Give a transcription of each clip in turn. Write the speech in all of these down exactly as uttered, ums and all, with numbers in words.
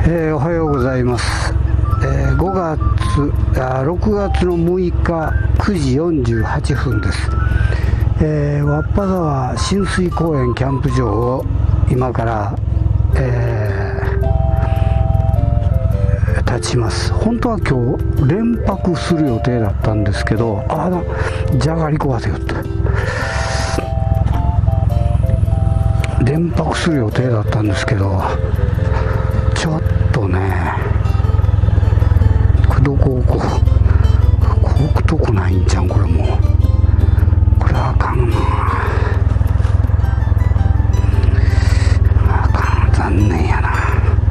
えー、おはようございます。えー、ごがつあろくがつのむいかくじよんじゅうはっぷんです。えー、わっぱ沢親水公園キャンプ場を今から、えー、立ちます。本当は今日連泊する予定だったんですけど、あらじゃがりこわせよって連泊する予定だったんですけど、ちょっとね、これどここうこうくとこないんちゃん、これもうこれあかんな、あかん、残念やな。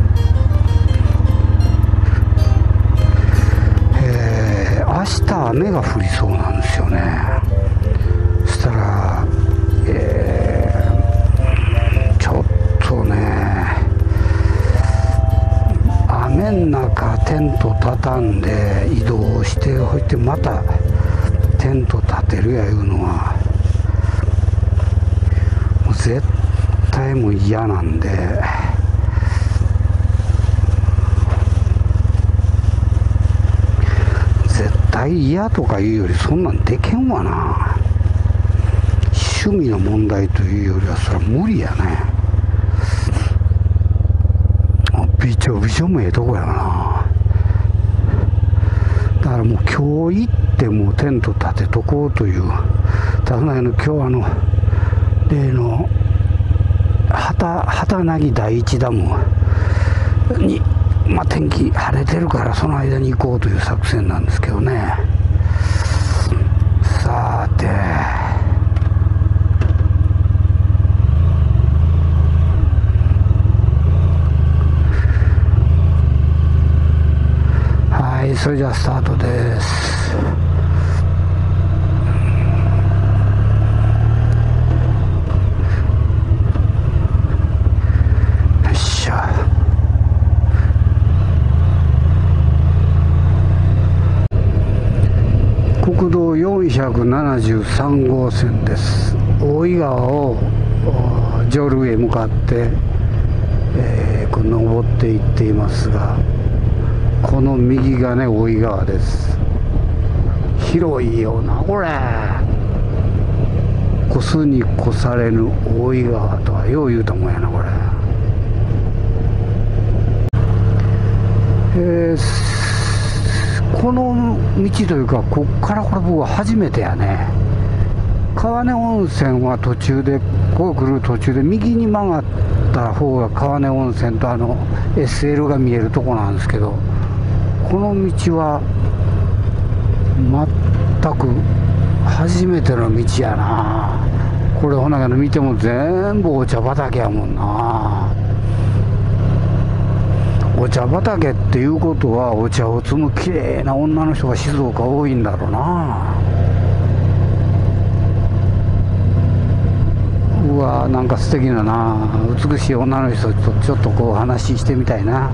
えー、明日雨が降りそうなんですよね。そしたら、えー、ちょっとね、雨の中テント畳んで移動しておいて、またテント立てるやいうのはもう絶対もう嫌なんで、絶対嫌とかいうよりそんなんでけんわな。趣味の問題というよりはそれは無理やね。びちょびちょもええとこやな。だからもう今日行ってもうテント立てとこうという。ただの今日あの例の畑凪第一ダムに、まあ、天気晴れてるからその間に行こうという作戦なんですけどね。さて、それじゃあスタートです。よっしゃ。国道よんひゃくななじゅうさんごうせんです。大井川を上流へ向かって、えー、こう登っていっていますが、この右がね大井川です。広いよなこれ。越すに越されぬ大井川とはよう言うたもんやなこれ。えー、この道というかこっからこれ僕は初めてやね。川根温泉は途中でこう来る途中で右に曲がった方が川根温泉とあの エスエル が見えるとこなんですけど、この道は全く初めての道やな。これほなけど見ても全部お茶畑やもんな。お茶畑っていうことはお茶を摘むきれいな女の人が静岡多いんだろうな。うわ、なんか素敵だな。美しい女の人とちょっとこう話してみたいな。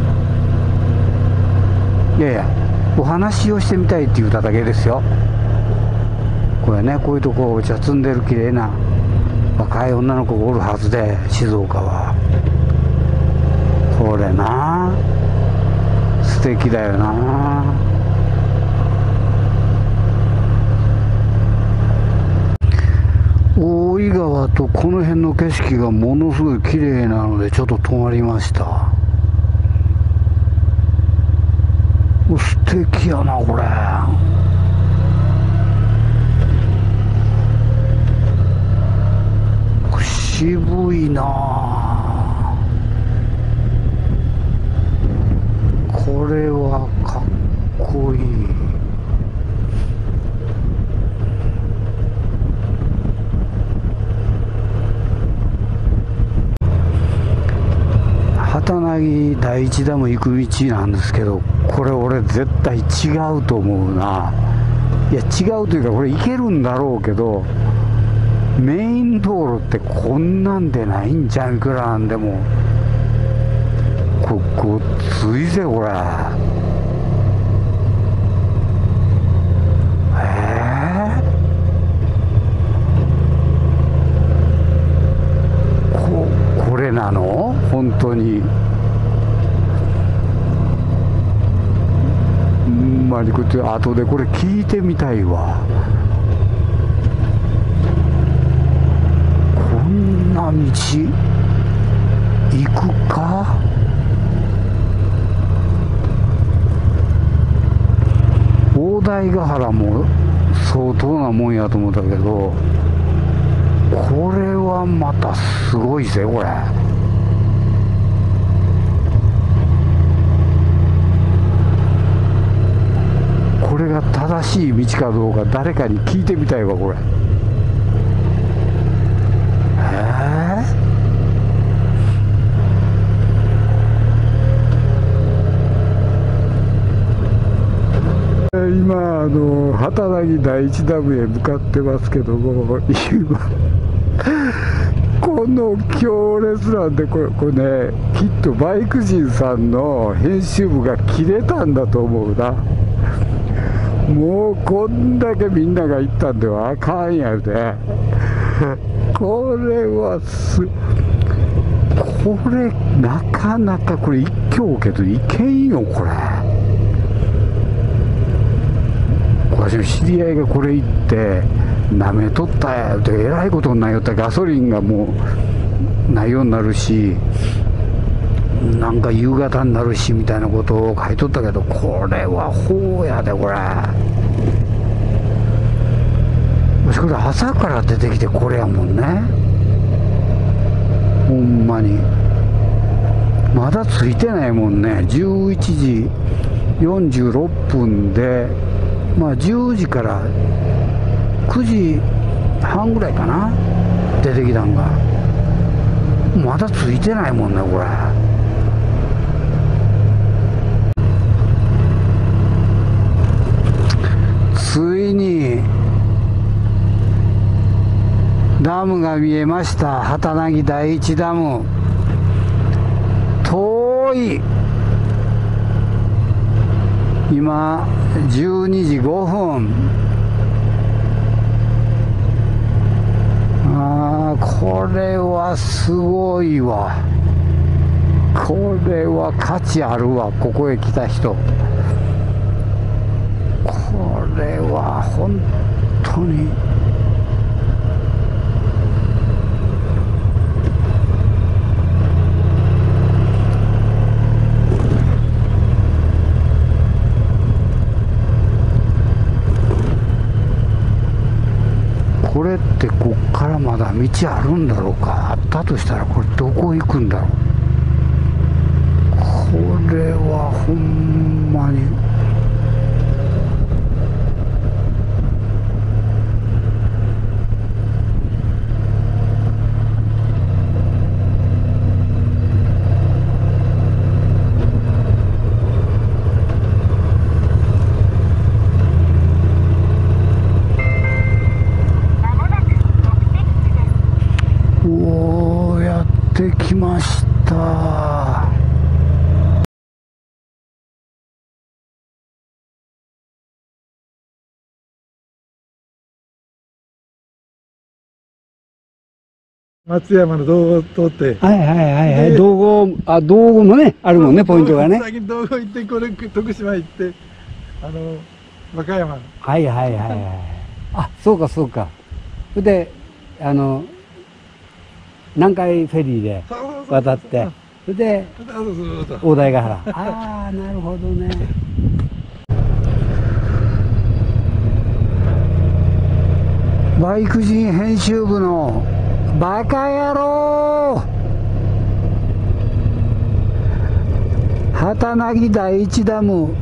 いやいや、お話をしてみたいって言っただけですよ。これね、こういうとこお茶摘んでる綺麗な若い女の子がおるはずで、静岡はこれな素敵だよな。大井川とこの辺の景色がものすごい綺麗なのでちょっと止まりました。素敵やなこれ。渋いな。これはかっこいい。畑凪第一ダム行く道なんですけど、これ俺絶対違うと思うな。いや違うというかこれ行けるんだろうけど、メイン道路ってこんなんでないんちゃう。いくらなんでもこごっついぜこれ。えー、ここれなの本当に。 回りくって後でこれ聞いてみたいわ。こんな道行くか。大台ヶ原も相当なもんやと思ったけど、これはまたすごいぜこれ。これが正しい道かどうか誰かに聞いてみたいわこれ。えー、今あの畑木第一ダムへ向かってますけども、今この強烈なんで、これ、これね、きっとバイク人さんの編集部が切れたんだと思うな。もうこんだけみんなが言ったんではあかんやで。これはす、これなかなかこれ一挙けどいけんよこれ。私の知り合いがこれ言ってなめとったやってえらいことになりよった。ガソリンがもうないようになるし、なんか夕方になるしみたいなことを書いとったけど、これはほうやでこれ。もしこれ朝から出てきてこれやもんね。ほんまにまだついてないもんね。じゅういちじよんじゅうろっぷんで、まあじゅうじからくじはんぐらいかな、出てきたんが。まだついてないもんねこれ。ついにダムが見えました。畑木第一ダム。遠い。今じゅうにじごふん。ああ、これはすごいわ。これは価値あるわ、ここへ来た人。これは本当にこれってこっからまだ道あるんだろうか。あったとしたらこれどこ行くんだろう。これはほんまにおー、やってきました。 松山の道後を通って、 はいはいはいはい、道後、あ、道後もね、あるもんね、ポイントがね。 先に道後行って、これ徳島行って、あの和歌山。 はいはいはいはい。あ、そうかそうか。それで、あの、南海フェリーで渡って、それで、大台ヶ原。ああ、なるほどね。バイク人編集部のバカ野郎。畑木第一ダム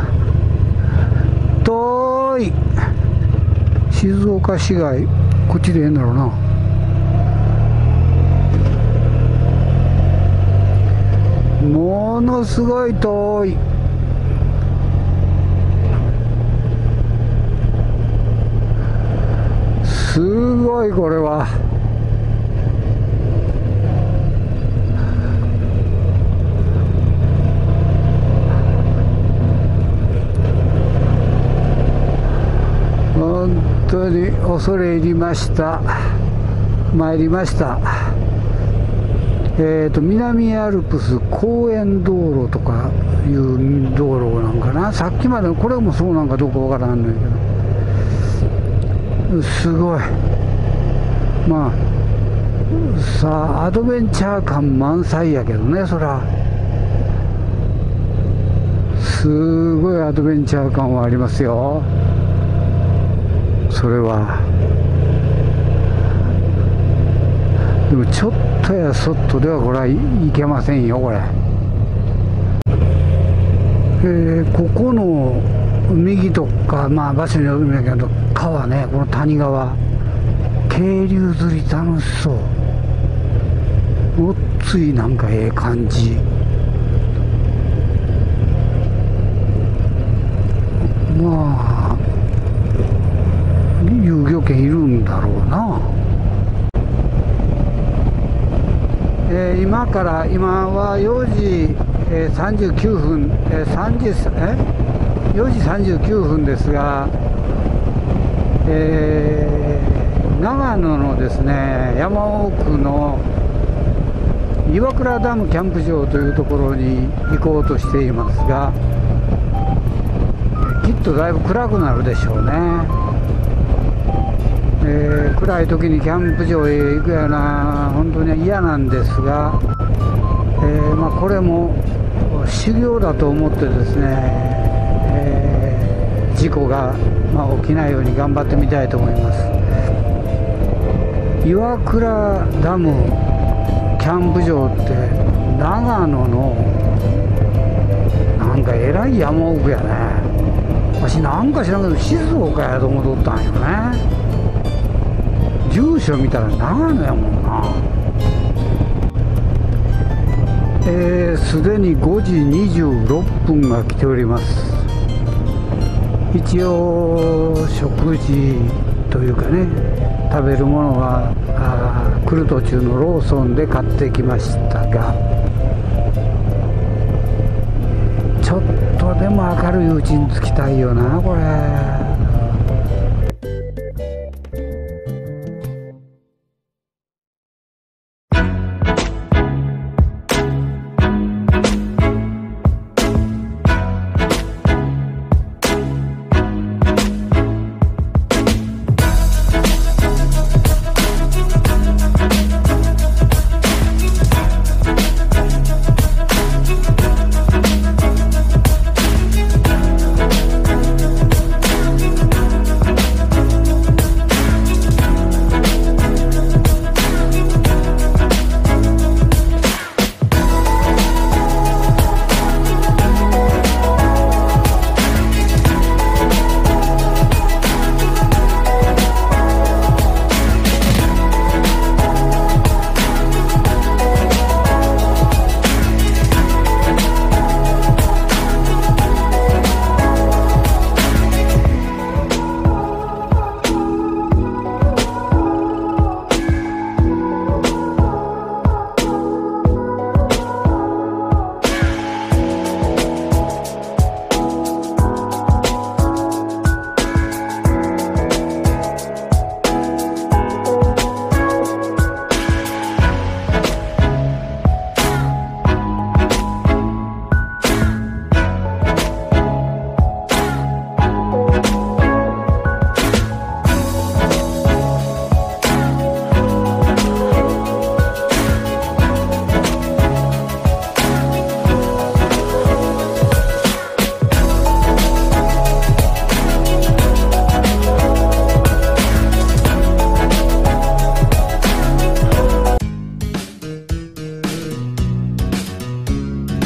遠い。静岡市街こっちでええんだろうな。ものすごい遠い。すごいこれは。本当に恐れ入りました。参りました。 えーと南アルプス公園道路とかいう道路なんかな。さっきまでこれもそうなんかどうかわからんのやけど、すごい。まあさあアドベンチャー感満載やけどね、そらすごいアドベンチャー感はありますよ、それは。でもちょっとやそっとではこれはいけませんよ、これ。えー、ここの右とか、まあ場所によるんだけど、川ね、この谷川、渓流釣り楽しそう。ごっついなんかええ感じ。まあ遊漁券いるんだろうな。えー、今から今はよじ、えー、さんじゅうきゅうふん、えー、さんじゅうえよじさんじゅうきゅうふんですが、えー、長野のですね山奥の岩倉ダムキャンプ場というところに行こうとしていますが、きっとだいぶ暗くなるでしょうね。えー、暗い時にキャンプ場へ行くような本当に嫌なんですが、えーまあ、これも修行だと思ってですね、えー、事故が、まあ、起きないように頑張ってみたいと思います。岩倉ダムキャンプ場って長野のなんかえらい山奥やね。わしなんか知らんけど静岡やと思っとったんよね。住所見たら長野やもんな。えー、すでにごじにじゅうろっぷんが来ております。一応食事というかね、食べるものはあ来る途中のローソンで買ってきましたが、ちょっとでも明るいうちに着きたいよな、これ。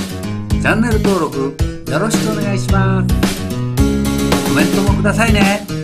チャンネル登録よろしくお願いします。コメントもくださいね。